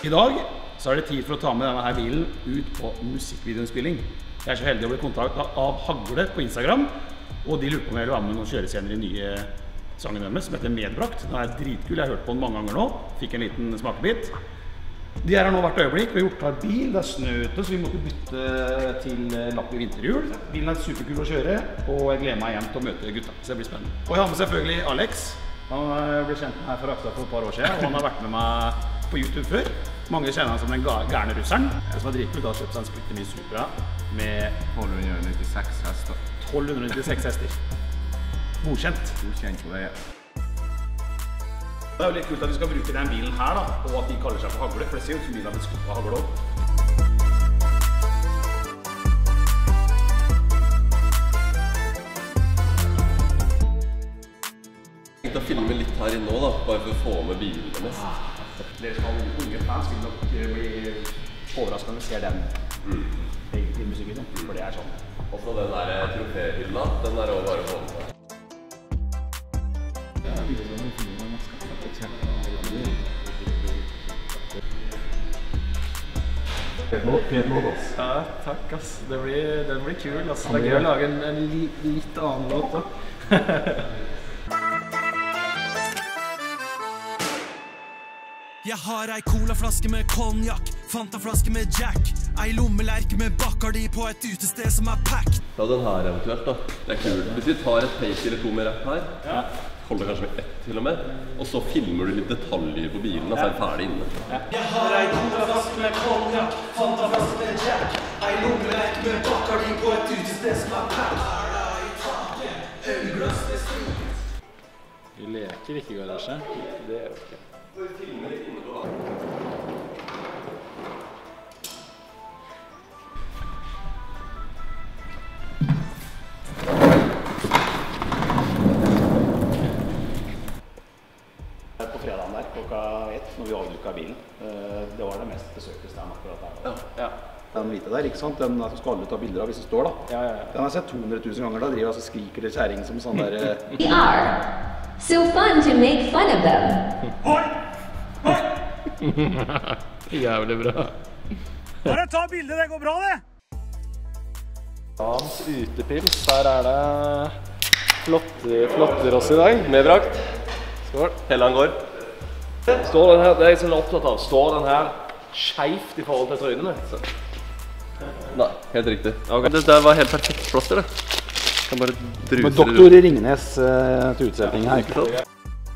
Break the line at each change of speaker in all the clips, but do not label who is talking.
I dag så er det tid for å ta med denne her bilen ut på musikkvideoinnspilling. Jeg er så heldig å bli kontaktet av Hagle på Instagram, og de lurer på om jeg vil være med noen kjørescener i nye sangen deres som heter Medbrakt. Den er dritkul, jeg har hørt på den mange ganger nå, fikk en liten smakebit. De er her nå hvert øyeblikk, vi har gjort klar bil, det er snø ute, så vi måtte bytte til lapp i vinterhjul. Bilen er superkul å kjøre, og jeg gleder meg igjen til å møte gutta, så det blir spennende. Og jeg har med selvfølgelig Alex. Han ble kjent med her fra Akta for et par år siden, og han har vært med meg på YouTube før. Mange kjenner han som den gærne russeren. Jeg som har dritkult har kjøpt seg en splitter ny Supra med
1296 hester.
1296 hester. Godkjent.
Godkjent på det.
Det er jo litt kult at vi skal bruke den bilen her da, og at de kaller seg for Hagle, for det ser jo ut som bilen har blitt skutt på Hagle også.
Jeg tenkte å filme litt her inne nå da, bare for å få med bilene deres.
Dere som har unge fans vil nok bli overrasket når vi ser den egentlig i musikken, for det er sånn.
Og så den der troféhylla, den er også bare å få med seg.
Ja, takk ass. Den blir kul ass. Det er gøy å lage en litt annen låt da.
Jeg har ei colaflaske med konjakk, Fanta-flaske med Jack, ei lommelerke med Bacardi på et utested som er packed.
Ja, den her eventuelt da. Det er kult. Hvis vi tar et take eller to med rapp her, holder kanskje med ett til og med, og så filmer du litt detaljer på bilen, og så er det ferdig inne.
Jeg har ei colaflaske med konjakk, Fanta-flaske med Jack, ei lommelerke med Bacardi på et utested som er packed. I taket, ølglass med sprit.
Vi leker ikke i garasje. Det er jo ikke.
Vi filmer litt inne på da.
På fredagen der, klokka 1, når vi avlukket bilen. Det var det mest besøkte stedet akkurat der. Ja. Den hvite der, ikke sant? Den skal alle ta bilder av hvis det står da. Den har jeg sett 200 000 ganger, da driver jeg og skriker til kjæring som sånn der...
We are so fun to make fun of them.
Hoi! Hoi!
Jævlig bra.
Bare ta bildet, det går bra det!
Dans utepils, der er det flotter oss i dag.
Medbrakt.
Skål.
Hele han går.
Står den her, det er jeg sånn opptatt av, står den her skjevt i forhold til trynene?
Nei, helt riktig. Okay. Det der var helt perfekt plaster det. Kan bare druse
med doktor Ringnes til utsetning her.
Ikke sant?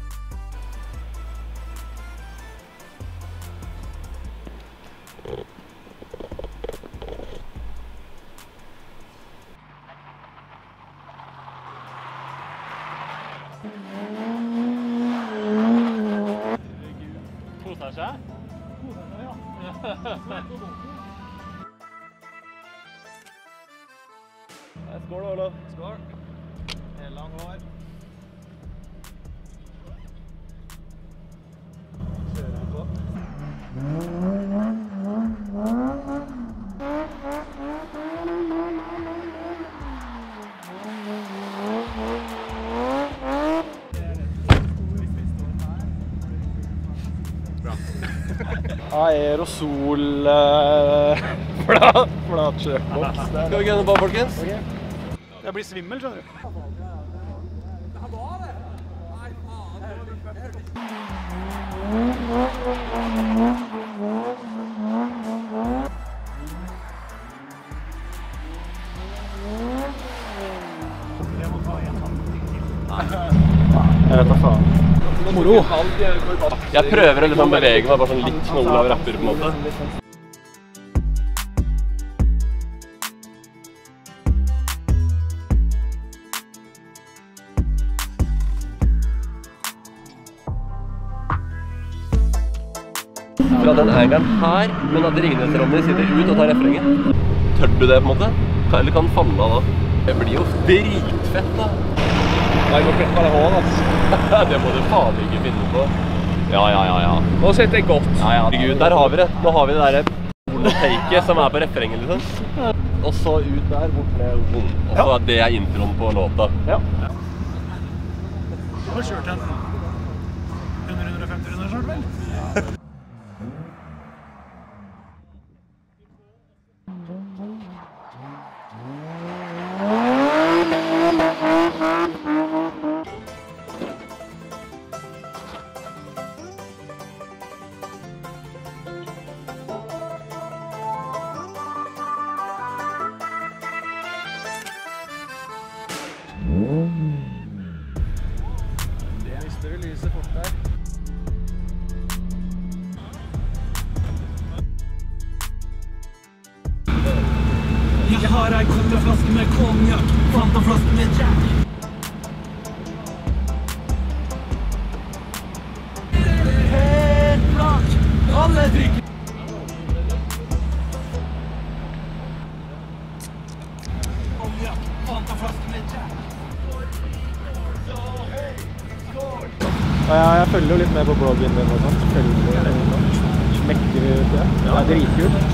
Koser seg? Skål, Olav. Skål. Hele han går. Kjører han på. Aerosol flatkjøpboks.
Skal vi gønne på, folkens?
Jeg blir svimmel, skjønner du.
Jeg vet da faen.
Moro.
Jeg prøver å liksom bevege meg bare sånn litt når Olav rapper på en måte. Fra den angelen her, men at Ringnes-Ronny sitter ut og tar refrenget. Tør du det på en måte? Eller kan falle av da? Det blir jo dritfett da.
Nei, må klippe deg hård, altså.
Det må du faen ikke finne på. Ja.
Nå sitter jeg godt.
Ja. Gud, der har vi det. Nå har vi det der porno-taket som er på refrenget, liksom. Og så ut der, bort med og så er det introen på låta.
Ja.
Du har kjørt en 100-150 runder snart, vel?
har ei colaflaske med konjakk, Fanta-flaske med Jack. Helt klart, alle drikker. Konjakk, Fanta-flaske med Jack.
Jeg følger jo litt med på bloggen din og sånt. Smekker ut det. Det er dritkult.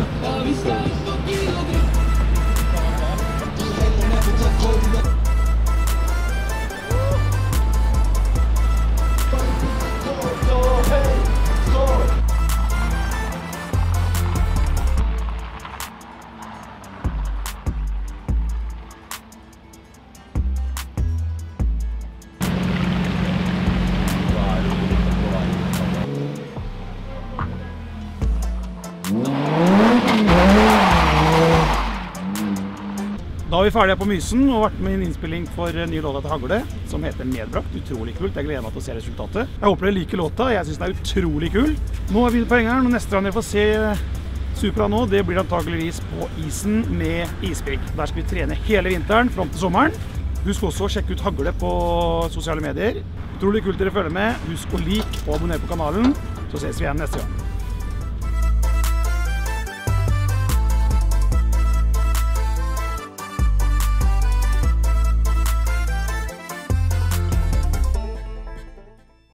Da er vi ferdige på Mysen og vært med i en innspilling for ny låta til Hagle, som heter Medbrakt. Utrolig kult. Jeg gleder meg til å se resultatet. Jeg håper dere liker låta. Jeg synes den er utrolig kul. Nå er vi på Engeren, og neste gang dere får se Supra nå, det blir antageligvis på isen med isbygg. Der skal vi trene hele vinteren fram til sommeren. Husk også å sjekke ut Hagle på sosiale medier. Utrolig kult dere følger med. Husk å like og abonnere på kanalen, så ses vi igjen neste gang.